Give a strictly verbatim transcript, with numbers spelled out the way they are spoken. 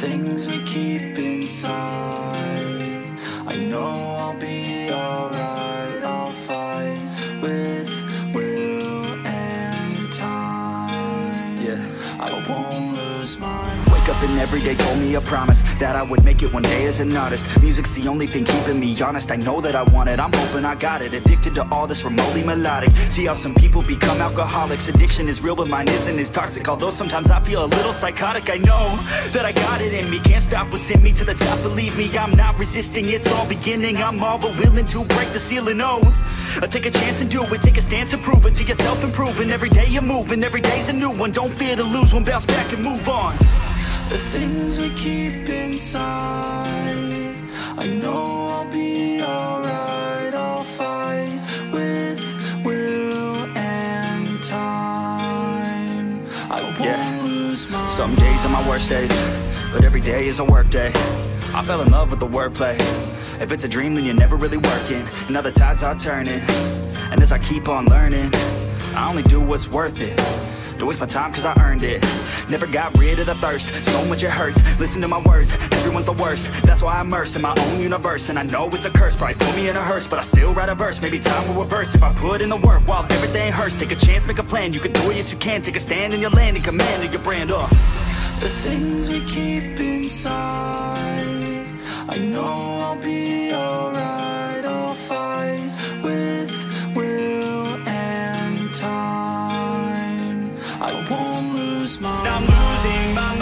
things we keep inside. I know I'll be alright. I'll fight with will and time. Yeah, I won't lose my mind. Wake up and every day told me a promise that I would make it one day as an artist. Music's the only thing keeping me honest. I know that I want it, I'm hoping I got it. Addicted to all this remotely melodic. See how some people become alcoholics. Addiction is real but mine isn't as toxic. Although sometimes I feel a little psychotic. I know that I got it in me. Can't stop what's in me to the top, believe me. I'm not resisting, it's all beginning. I'm all but willing to break the ceiling, oh, I take a chance and do it. Take a stance and prove it to yourself, improving. Every day you're moving, every day's a new one. Don't fear to lose one, bounce back and move on. The things we keep inside, I know I'll be alright. I'll fight with will and time. I won't Yeah. lose my Some days are my worst days, but every day is a work day. I fell in love with the wordplay. If it's a dream, then you're never really working. And other tides are turning, and as I keep on learning, I only do what's worth it. Don't waste my time cause I earned it. Never got rid of the thirst, so much it hurts. Listen to my words, everyone's the worst. That's why I'm immersed in my own universe. And I know it's a curse, probably put me in a hearse, but I still write a verse. Maybe time will reverse if I put in the work while everything hurts. Take a chance, make a plan, you can do it, yes you can. Take a stand in your land and command of your brand, uh. the things we keep inside. I know I'll be alright. I'll fight with will and time. I won't lose my mind. I'm losing my mind.